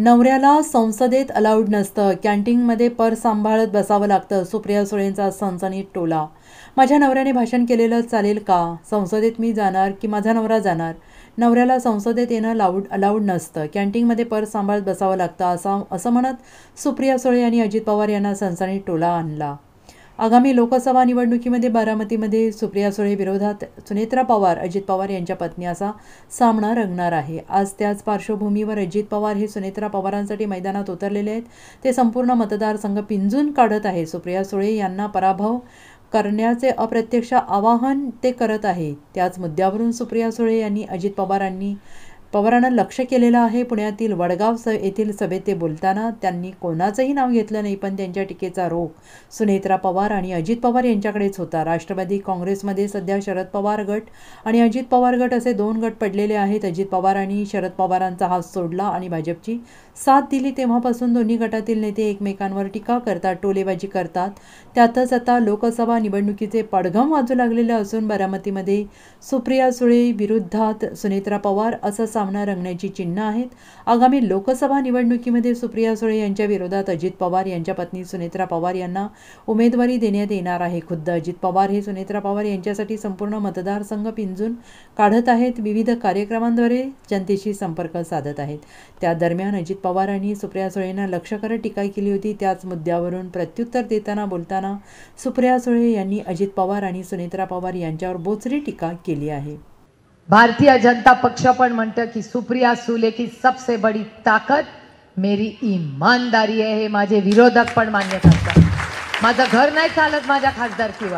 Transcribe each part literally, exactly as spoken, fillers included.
नवऱ्याला संसदेत अलाउड नसतं, कॅन्टीनमध्ये पर्स सांभाळत बसावं लागतं. सुप्रिया सुळेंचा सनसनीत टोला. माझ्या नवऱ्याने भाषण केलेलं चालेल का? संसदेत मी जाणार की माझा नवरा जाणार? नवऱ्याला संसदेत येणं लाऊड अलाउड नसतं, कॅन्टीनमध्ये पर्स सांभाळत बसावं लागतं असं असं म्हणत सुप्रिया सुळे यांनी अजित पवार यांना सनसनीत टोला आणला. आगामी लोकसभा निवडणुकीमध्ये बारामतीमध्ये सुप्रिया सुळे विरोधात सुनेत्रा पवार, अजित पवार यांच्या पत्नी असा सामना रंगणार आहे. आज त्याच पार्श्वभूमीवर अजित पवार हे सुनेत्रा पवारांसाठी मैदानात उतरलेले आहेत. ते संपूर्ण मतदारसंघ पिंजून काढत आहे. सुप्रिया सुळे यांना पराभव करण्याचे अप्रत्यक्ष आवाहन ते करत आहे. त्याच मुद्द्यावरून सुप्रिया सुळे यांनी अजित पवारांनी पवारांना लक्ष केलेलं आहे. पुण्यातील वडगाव स येथील सभेत ते बोलताना त्यांनी कोणाचंही नाव घेतलं नाही, पण त्यांच्या टीकेचा रोख सुनेत्रा पवार आणि अजित पवार यांच्याकडेच होता. राष्ट्रवादी काँग्रेसमध्ये सध्या शरद पवार गट आणि अजित पवार गट असे दोन गट पडलेले आहेत. अजित पवारांनी शरद पवारांचा हात सोडला आणि भाजपची साथ दिली तेव्हापासून दोन्ही गटातील नेते एकमेकांवर टीका करतात, टोलेबाजी करतात. त्यातच आता लोकसभा निवडणुकीचे पडघम वाजू लागलेले असून बारामतीमध्ये सुप्रिया सुळे विरुद्धात सुनेत्रा पवार असं सामना रंगण्याची चिन्ह आहेत. आगामी लोकसभा निवडणुकीमध्ये सुप्रिया सुळे यांच्या विरोधात अजित पवार यांच्या पत्नी सुनेत्रा पवार यांना उमेदवारी देण्यात येणार आहे. खुद्द अजित पवार हे सुनेत्रा पवार यांच्यासाठी संपूर्ण मतदारसंघ पिंजून काढत आहेत. विविध कार्यक्रमांद्वारे जनतेशी संपर्क साधत आहेत. त्या दरम्यान अजित पवारांनी सुप्रिया सुळेंना लक्ष करत टीका केली होती. त्याच मुद्द्यावरून प्रत्युत्तर देताना बोलताना सुप्रिया सुळे यांनी अजित पवार आणि सुनेत्रा पवार यांच्यावर बोचरी टीका केली आहे. भारतीय जनता पक्ष पण म्हणतं की सुप्रिया सुळे की सबसे बड़ी ताकत मेरी ईमानदारी आहे. हे माझे विरोधक पण मान्य करतात. माझं घर नाही चालत माझ्या खासदारकीवर,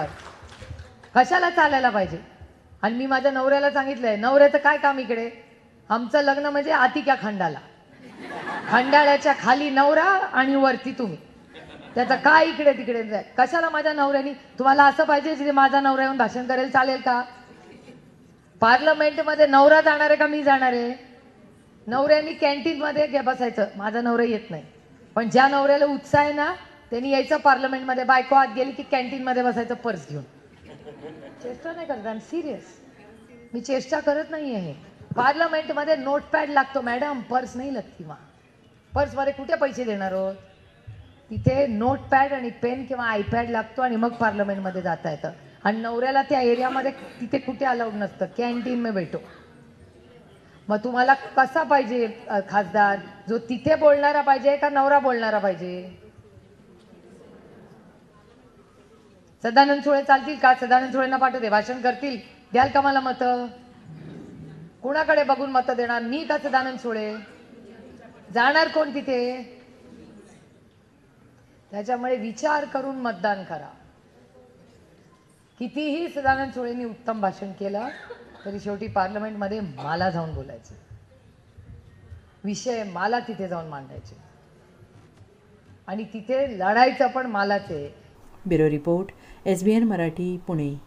कशाला चालायला पाहिजे? आणि मी माझ्या नवऱ्याला सांगितलंय, नवऱ्याचं काय काम इकडे? आमचं लग्न म्हणजे आतिक्या खंडाला, खंडाळ्याच्या खाली नवरा आणि वरती तुम्ही. त्याचं काय इकडे तिकडे जाय? कशाला माझ्या नवऱ्यानी? तुम्हाला असं पाहिजे की माझा नवरा येऊन भाषण करेल, चालेल का? पार्लमेंटमध्ये नवरा जाणार आहे का मी जाणार आहे? नवऱ्यांनी कॅन्टीनमध्ये बसायचं, माझा नवरा येत नाही. पण ज्या नवऱ्याला उत्साह आहे ना त्यांनी यायचं पार्लमेंटमध्ये. बायको आत गेली की कॅन्टीनमध्ये बसायचं पर्स घेऊन. चेष्टा नाही करत, आय एम सिरियस. मी चेष्टा करत नाही आहे. पार्लमेंटमध्ये नोटपॅड लागतो मॅडम, पर्स नाही लागती. मा पर्समध्ये कुठे पैसे देणार आहोत? तिथे नोटपॅड आणि पेन किंवा आयपॅड लागतो आणि मग पार्लमेंटमध्ये जाता येतं. आणि नवऱ्याला त्या एरियामध्ये तिथे कुठे अलाउड नसतं, कॅन्टीन में भेटो. मग तुम्हाला कसा पाहिजे खासदार? जो तिथे बोलणारा पाहिजे का नवरा बोलणारा पाहिजे? सदानंद सुळे चालतील का? सदानंद सुळेंना पाठवते, भाषण करतील, द्याल का मला मतं? कुणाकडे बघून मतं देणार, मी का सदानंद सुळे? जाणार कोण तिथे? त्याच्यामुळे विचार करून मतदान करा. कितीही सदानंद सुळेंनी उत्तम भाषण केलं तरी शेवटी पार्लमेंटमध्ये मला जाऊन बोलायचे, विषय मला तिथे जाऊन मांडायचे आणि तिथे लढायचं पण मलाच आहे. Bureau report, S B N Marathi, Pune.